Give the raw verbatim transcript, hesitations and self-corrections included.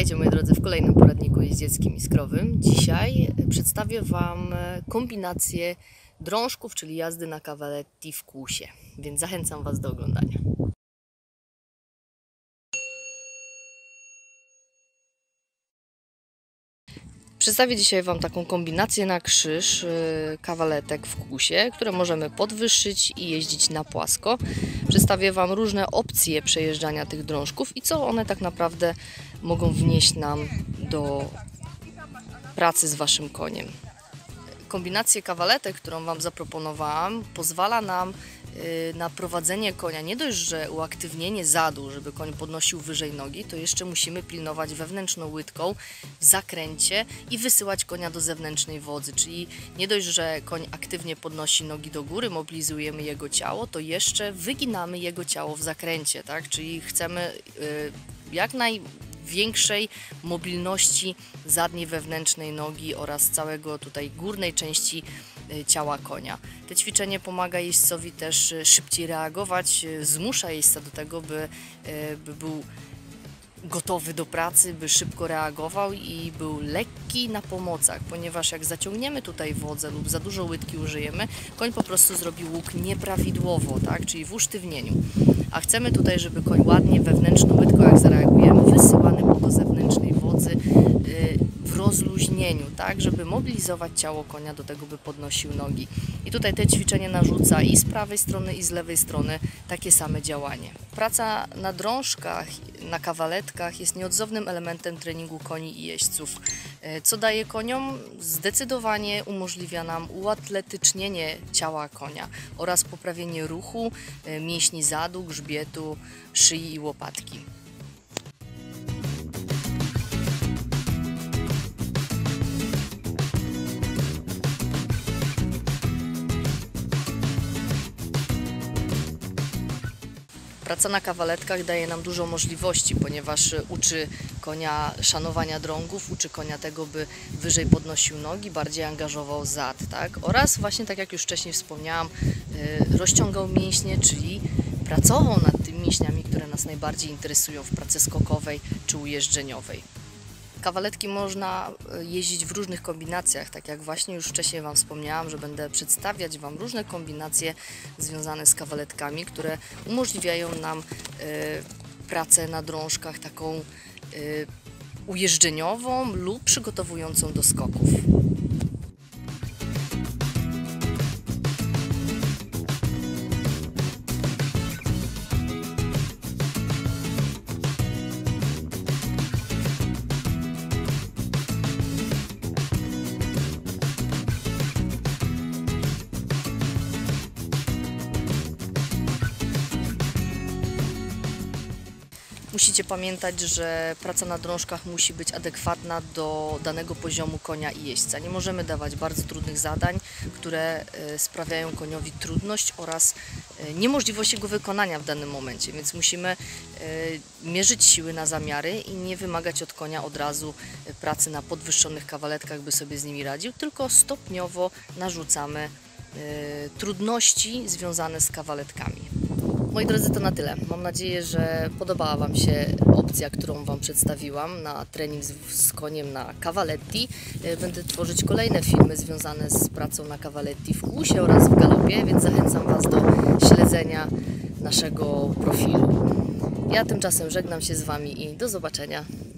Witajcie moi drodzy w kolejnym poradniku jeździeckim i skrowym. Dzisiaj przedstawię Wam kombinację drążków, czyli jazdy na cavaletti w kłusie, więc zachęcam Was do oglądania. Przedstawię dzisiaj Wam taką kombinację na krzyż kawaletek w kłusie, które możemy podwyższyć i jeździć na płasko. Przedstawię Wam różne opcje przejeżdżania tych drążków i co one tak naprawdę mogą wnieść nam do pracy z Waszym koniem. Kombinację kawaletek, którą Wam zaproponowałam, pozwala nam na prowadzenie konia. Nie dość, że uaktywnienie zadu, żeby koń podnosił wyżej nogi, to jeszcze musimy pilnować wewnętrzną łydką w zakręcie i wysyłać konia do zewnętrznej wodzy. Czyli nie dość, że koń aktywnie podnosi nogi do góry, mobilizujemy jego ciało, to jeszcze wyginamy jego ciało w zakręcie, tak? Czyli chcemy yy, jak największej mobilności zadniej wewnętrznej nogi oraz całego tutaj górnej części ciała konia. To ćwiczenie pomaga jeźdźcowi też szybciej reagować, zmusza jeźdźca do tego, by, by był gotowy do pracy, by szybko reagował i był lekki na pomocach, ponieważ jak zaciągniemy tutaj wodzę lub za dużo łydki użyjemy, koń po prostu zrobi łuk nieprawidłowo, tak? Czyli w usztywnieniu. A chcemy tutaj, żeby koń ładnie wewnętrzną łydką, jak zareagujemy, wysyłany był do zewnętrznej wodzy w rozluźnieniu, tak? Żeby mobilizować ciało konia do tego, by podnosił nogi. I tutaj te ćwiczenie narzuca i z prawej strony, i z lewej strony takie same działanie. Praca na drążkach, na kawaletkach jest nieodzownym elementem treningu koni i jeźdźców. Co daje koniom? Zdecydowanie umożliwia nam uatletycznienie ciała konia oraz poprawienie ruchu mięśni zadu, grzbietu, szyi i łopatki. Praca na kawaletkach daje nam dużo możliwości, ponieważ uczy konia szanowania drągów, uczy konia tego, by wyżej podnosił nogi, bardziej angażował zad, tak? Oraz właśnie tak jak już wcześniej wspomniałam, rozciągał mięśnie, czyli pracował nad tymi mięśniami, które nas najbardziej interesują w pracy skokowej czy ujeżdżeniowej. Kawaletki można jeździć w różnych kombinacjach, tak jak właśnie już wcześniej Wam wspomniałam, że będę przedstawiać Wam różne kombinacje związane z kawaletkami, które umożliwiają nam y, pracę na drążkach taką y, ujeżdżeniową lub przygotowującą do skoków. Musicie pamiętać, że praca na drążkach musi być adekwatna do danego poziomu konia i jeźdźca. Nie możemy dawać bardzo trudnych zadań, które sprawiają koniowi trudność oraz niemożliwość jego wykonania w danym momencie, więc musimy mierzyć siły na zamiary i nie wymagać od konia od razu pracy na podwyższonych kawaletkach, by sobie z nimi radził, tylko stopniowo narzucamy trudności związane z kawaletkami. Moi drodzy, to na tyle. Mam nadzieję, że podobała Wam się opcja, którą Wam przedstawiłam na trening z, z koniem na cavaletti. Będę tworzyć kolejne filmy związane z pracą na cavaletti w kłusie oraz w galopie, więc zachęcam Was do śledzenia naszego profilu. Ja tymczasem żegnam się z Wami i do zobaczenia.